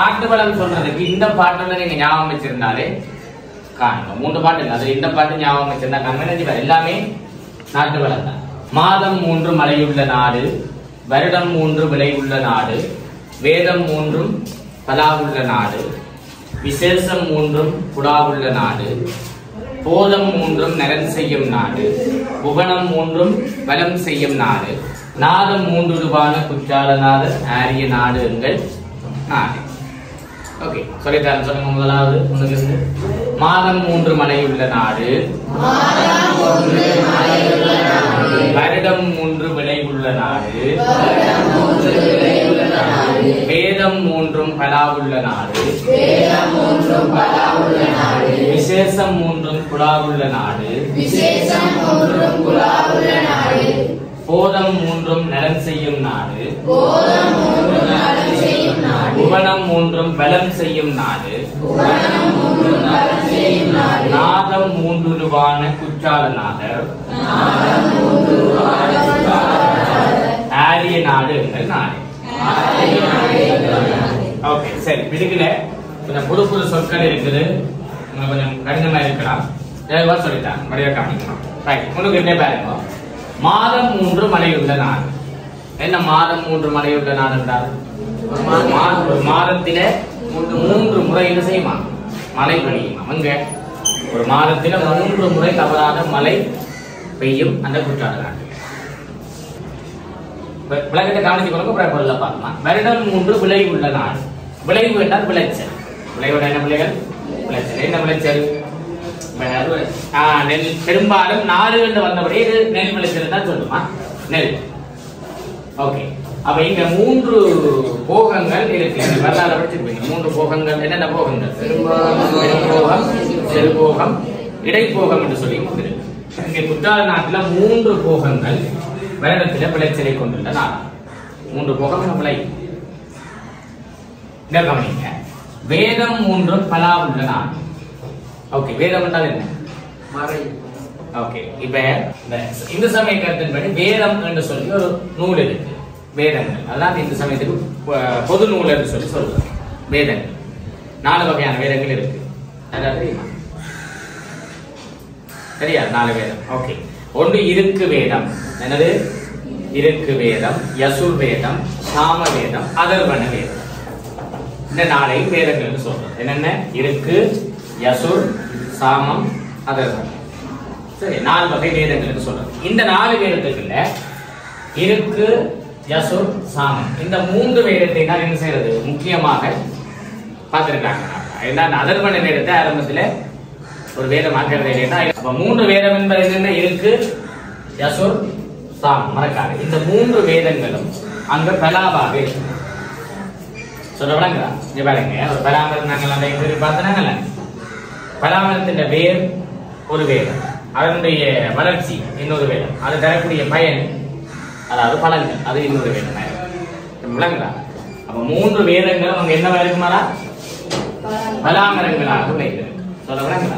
நாட்டு வளம் சொல்றதுக்கு இந்த பாட்டுல நீங்க ஞாபகம் வச்சிருந்தாலே காணுங்க. 3 பாட்டு இல்லை, அது இந்த பாட்டு ஞாபகம் வச்சிருந்தா காணுங்க. எல்லாமே நாட்டு வளம் தான். மாதம் 3 மழையுள்ள நாடு, வருடம் 3 விளை உள்ள நாடு, வேதம் 3 பலாவுள்ள நாடு, விசேஷம் 3 குடாவுள்ள நாடு, போதம் 3 நலன் செய்யும் நாடு, புவனம் 3 பலம் செய்யும் நாடு, நாதம் 3 ரூபான குற்றாலநாதர் ஆரிய நாடு எங்கள் நாடு. ஓகே, சொல்லிட்டாரு. சொல்லுங்க. முதலாவது உங்களுக்கு மாதம் 3 மழையுள்ள நாடு, வருடம் 3 விளை உள்ள நாடு, வேதம் 3 பலாவுள்ள நாடு, விசேஷம் 3 குடாவுள்ள நாடு, போதம் 3 நலன் செய்யும் நாடு, புவனம் 3 பலம் செய்யும் நாடு, நாதம் 3 ரூபான குற்றாலநாதர் ஆரிய நாடு எங்கள் நாடு. ஓகே, சரி. இதுக்குல கொஞ்சம் புது புது சொற்கள் இருக்குது, கொஞ்சம் கடினமா இருக்கலாம். சொல்லிட்டாங்க, மழையா காமிக்கணும். உங்களுக்கு என்ன பாருங்க. மாதம் 3 மழையுள்ள நாடு. என்ன மாதம் 3 மழையுள்ள நாடு என்றால் ஒரு மாதத்தில 3 முறை என்ன செய்யுமா மழை பெய்யுமா. அங்க ஒரு மாதத்தில 3 முறை தவறாத மழை பெய்யும் அந்த குற்றால நாடு. விளக்கத்தை கவனிச்சு கொள்ளுங்க. பார்க்கலாம். வருடம் 3 விளை உள்ள நாடு. விளைவு என்றால் விளைச்சல். விளைவோட என்ன பிள்ளைகள்? விளைச்சல். என்ன விளைச்சல்? நெல். பெரும்பாலும் நாடு என்று வந்தபடி இது நெல் விளைச்சல் தான் சொல்லுமா, நெல். ஓகே, அப்ப இங்க 3 போகங்கள் இருக்கு. வரலாறு படிச்சிருப்பீங்க. 3 போகங்கள். என்னென்ன போகங்கள்? பெரும்போகம், செருபோகம், இடைப்போகம் என்று சொல்லி இருக்கு. இங்க குற்றால நாட்டுல 3 போகங்கள் வருடத்தில விளைச்சலை கொண்டுள்ள நாடு. 3 போகம் விளை. கவனிங்க. வேதம் 3 பலாவுள்ள நாடு. ஓகே, வேதம் என்றால் என்ன? மறை. ஓகே, இப்ப இந்து சமய கருத்தின்படி வேதம் என்று சொல்லி ஒரு நூல் இருக்கு. வேதங்கள் அதான் இந்து சமயத்துக்கு பொது நூல் என்று சொல்லி சொல்லுவாங்க. வேதங்கள் 4 வகையான வேதங்கள் இருக்கு. தெரியுமா? சரியா? 4 வேதம். ஓகே, ஒன்று இருக்கு வேதம். என்னது? இருக்கு வேதம், யசுர் வேதம், சாம வேதம், அதர்வண வேதம். இந்த 4 வேதங்கள் சொல்றது. என்னென்ன? இருக்கு, யசுர், சாமம், அதர்வணம். சரி, 4 வகை வேதங்கள் சொல்றது. இந்த 4 வேதத்துக்குள்ள இருக்கு, யசுர், சாமம், இந்த 3 வேதத்தை தான் என்ன செய்யறது முக்கியமாக பார்த்திருக்காங்க. அதர்வண வேதத்தை ஆரம்பத்தில் ஒரு வேதம் ஆக்கிறது இல்லைன்னா, அப்ப 3 வேதம் என்பது என்னென்ன? இருக்கு, யசுர், சாமம். மறக்காது. இந்த 3 வேதங்களும் அங்க பலாவாக சொல்ல விளங்குறா. இங்க பாருங்க, ஒரு பலாமரம் நாங்கள் பார்த்தனாங்கல்ல, பலாமரத்தின் வேர் ஒரு வேதம், அதனுடைய வளர்ச்சி இன்னொரு வேதம், அது தரக்கூடிய பயன் அதாவது பலன்கள் அது இன்னொரு வேதம். விளங்குறா? அப்ப 3 வேதங்களும் அங்க என்னவா இருக்குமாடா? பலாமரங்களாக விளைகிறது. சொல்ல விளங்குறா?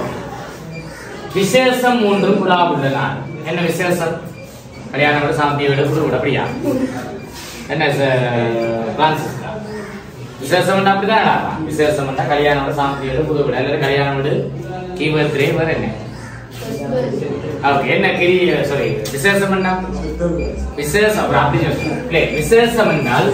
விசேஷம் 3 குடாவுள்ள நாடு. என்ன விசேஷம்? கல்யாணம் விட, சாந்தி விட, குரு விட. அப்படியா? என்ன பிரான்சிஸ்கா விசேஷம் அப்படிதான். விசேஷம் கல்யாணம் விட, சாந்தி விட, குரு விட. அல்லது கல்யாணம் விட, கீவர்திரே வேற என்ன? என்ன கிரி? சாரி, விசேஷம் என்ன? விசேஷம் அப்படி விசேஷம் என்றால்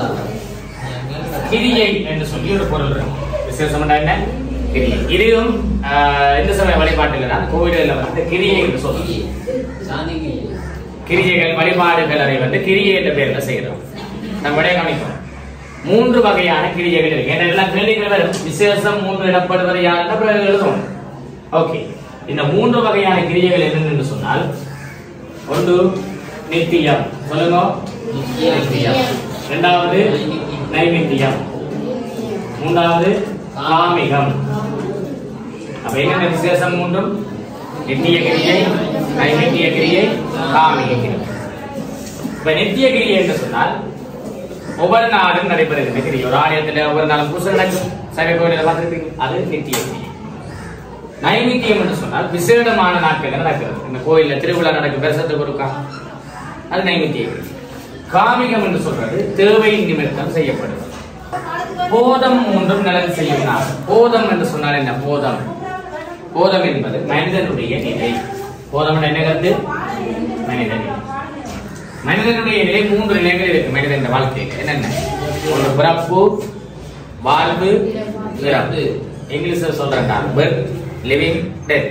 கிரியை என்று சொல்லி ஒரு பொருள் இருக்கு. விசேஷம் என்ன? கிரியை. இதுவும் இந்த சமய வழிபாட்டுகள் கோவில்கள் வந்து கிரியை என்று சொல்லுவோம். கிரியைகள் வழிபாடுகளை வந்து கிரியை என்ற பெயர்ல செய்யறோம். நம்ம விடைய கவனிப்போம். 3 வகையான கிரியைகள் இருக்கு. எல்லாம் கேள்விகள் வரும். விசேஷம் 3 இடப்படுவது யாருன்னா எழுதுவோம். ஓகே, இந்த 3 வகையான கிரியைகள் என்னன்னு சொன்னால், ஒன்று நித்தியம். சொல்லுங்க. இரண்டாவது நைமித்தியம், மூன்றாவது காமிகம். அப்ப என்ன விசேஷம்? 3 நித்திய கிரியை, நைமித்திய கிரியை, காமிக கிரியை. இப்ப நித்திய கிரியை என்று சொன்னால் ஒவ்வொரு நாளும் நடைபெறுகின்ற கிரியை. ஒரு ஆலயத்தில் ஒவ்வொரு நாளும் பூசை நடக்கும். சைவ கோயிலில் பார்த்துருப்பீங்க. அது நித்திய கிரியை. நைமித்தியம் என்று சொன்னால் விசேடமான நாட்கள் நடக்கிறது. இந்த கோயில்ல திருவிழா நடக்கும், வருஷத்துக்கு ஒருக்கா, அது நைமித்திய கிரியை. காமிகம் என்று சொல்றது தேவை நிமித்தம் செய்யப்படுவது. போதம் மூன்றும் நலன் செய்யும் நாள். போதம் என்று சொன்னால் என்ன? போதம் போதம் என்பது மனிதனுடைய நிலை. போதம் என்ன கருத்து? மனித நிலை. மனிதனுடைய நிலை 3 நிலைகள் இருக்கு மனிதன் வாழ்க்கையில். என்னென்ன? ஒரு பிறப்பு, வாழ்வு, இறப்பு. இங்கிலீஷ்ல சொல்றேன்டா, birth, living, death.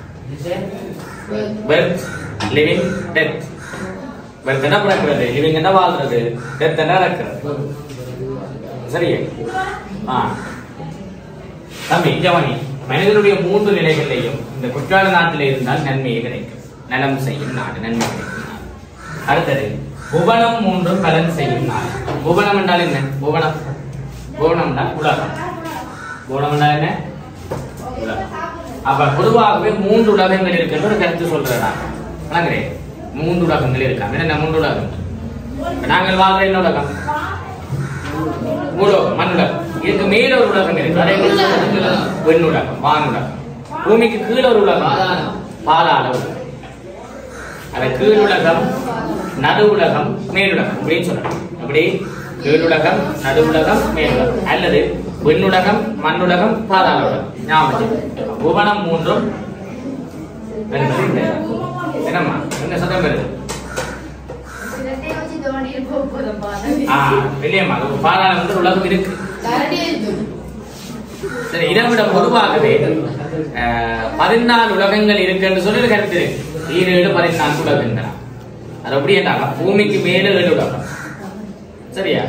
birth, living, death. birth என்ன பிறக்கிறது, living என்ன வாழ்றது, death என்ன இறக்கிறது. சரியா? தம்பி ஜவனி, மனிதனுடைய 3 நிலைகளிலேயும் இந்த குற்றால நாட்டில் இருந்தால் நன்மையை கிடைக்கும். நலம் செய்யும் நாடு, நன்மை கிடைக்கும் நாடு. அடுத்தது புவனம் 3 பலன் செய்யும் நாடு. புவனம் என்றால் என்ன? புவனம் புவனம் என்றால் உலகம். புவனம் என்றால் என்ன? உலகம். அப்ப பொதுவாகவே 3 உலகங்கள் இருக்கின்ற ஒரு கருத்து சொல்றேன். வணங்குறேன். 3 உலகங்கள் இருக்காங்க. என்ன 3 உலகம்? நாங்கள் வாழ்ற என்ன உலகம்? பூலோகம், மண்ணுலகம். இதுக்கு மேல ஒரு உலகம் இருக்கு, வெண்ணுலகம், வானுலகம். பூமிக்கு கீழே ஒரு உலகம், பாதாள உலகம். அது கீழ் உலகம், நடு உலகம், மேலுலகம் அப்படின்னு சொல்லணும். அப்படி கீழ் உலகம், நடு உலகம், மேலுலகம், அல்லது வெண்ணுலகம், மண்ணுலகம், பாதாள உலகம். ஞாபகம். புவனம் 3 என்னம்மா என்ன சத்தம் வருது? பாதாள உலகம் இருக்கு. சரி, இதை விட பொதுவாகவே 14 உலகங்கள் இருக்கு என்று சொல்லி கருத்து இருக்கு. 7 14 உலகங்கள். அது அப்படி என்ன? பூமிக்கு மேல 7 உலகம். சரியா?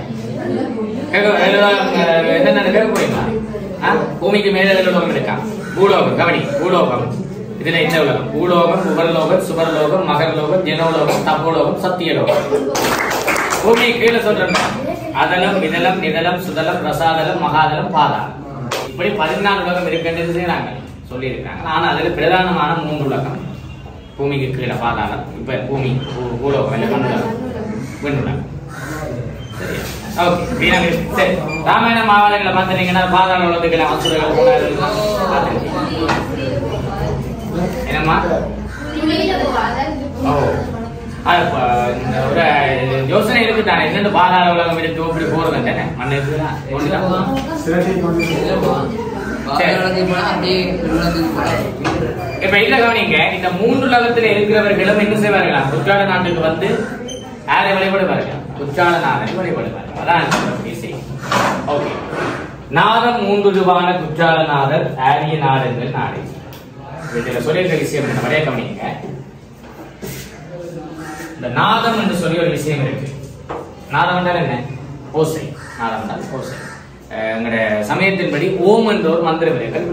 என்ன கேட்க போறீங்களா? பூமிக்கு மேல 7 உலகம் இருக்கா? பூலோகம், கவனி, பூலோகம். இதுல என்ன உலகம்? பூலோகம், உபர்லோகம், சுபர்லோகம், மகர்லோகம், ஜனோலோகம், தப்போலோகம், சத்தியலோகம். பூமியை கீழே சொல்றேன். அதலம், இதலம், நிதலம், சுதலம், ரசாதலம், மகாதலம், பாதாளம். இப்படி 14 உலகம் இருக்கின்றது செய்யறாங்க, சொல்லி இருக்காங்க. ஆனா அதுல பிரதானமான 3 உலகம் பூமிக்கு கீழே பாதாளம். இப்ப பூமி, பூலோகம், மண்ணுலகம், விண்ணுலகம். சரியா? ஓகே. சரி, ராமாயண மாவட்டங்களை பார்த்தீங்கன்னா பாதாள உலகத்துக்கு அசுரர்கள் போனார்கள். என்னம்மா? ஒரு யோசனை இருக்கு தானே, என்னென்ன பாதாள உலகம் இருக்கு, இப்படி போறது தானே மண்ணு. இப்ப இல்ல கவனிங்க, இந்த 3 உலகத்துல இருக்கிறவர்களும் என்ன செய்வார்கள்? குற்றால நாட்டுக்கு வந்து யாரை வழிபடுவார்கள்? குற்றால நாதனை வழிபடுவார்கள். அதான் விஷயம். ஓகே. நாதம் 3 ரூபான குற்றாலநாதர் ஆரிய நாடங்கள் நாடு. இதுல சொல்லியிருக்க விஷயம் என்ன? வரைய கவனிங்க. இந்த நாதம் என்று சொல்லி ஒரு விஷயம் இருக்கு. நாதம் என்றால் என்ன? ஓசை. நாதம் என்றால் ஓசை. எங்களுடைய சமயத்தின்படி ஓம் என்ற ஒரு மந்திர விலைகள்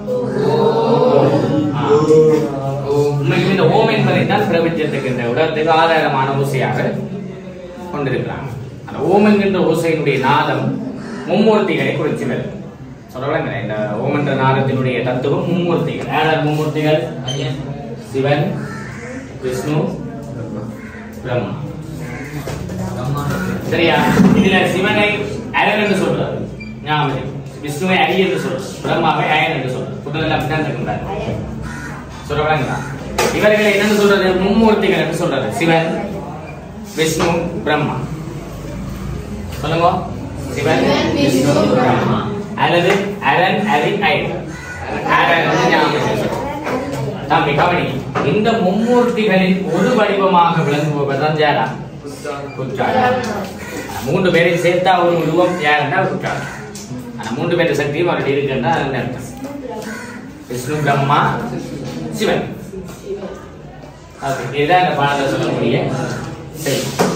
உண்மையில் இந்த ஓம் என்பதை தான் பிரபஞ்சத்துக்கு, இந்த உலகத்துக்கு ஆதாரமான ஓசையாக கொண்டிருக்கிறாங்க. அந்த ஓம் என்கின்ற ஓசையினுடைய நாதம் மும்மூர்த்திகளை குறித்து வருது. சொல்றேன். இந்த ஓம் என்ற நாதத்தினுடைய தத்துவம் மும்மூர்த்திகள். யார் மும்மூர்த்திகள்? சிவன், விஷ்ணு, பிரம்மா. சரியா? இதுல சிவனை அயன் என்று சொல்றாரு, விஷ்ணுவை அரி என்று சொல்றாரு, பிரம்மாவை அயன் என்று சொல்றாரு. புத்தகத்தில் அப்படிதான் இருக்கின்றார். சொல்றாங்களா? இவர்களை என்னன்னு சொல்றது? மும்மூர்த்திகள் என்று சொல்றாரு. சிவன், விஷ்ணு, பிரம்மா. சொல்லுங்க. சிவன், விஷ்ணு, பிரம்மா. அல்லது அரண், அரி, அயன். தம்பி கவனி, இந்த மும்மூர்த்திகளின் ஒரு வடிவமாக விளங்குவதுதான் யாரா? குற்றாலம். 3 பேரையும் சேர்த்தா ஒரு உருவம் யாருன்னா குற்றாலம். ஆனா 3 பேர் சக்தியும் அவர்கள் இருக்குன்னா அர்த்தம். விஷ்ணு, பிரம்மா, சிவன். இதுதான் இந்த பாடத்தை சொல்லக்கூடிய சரி.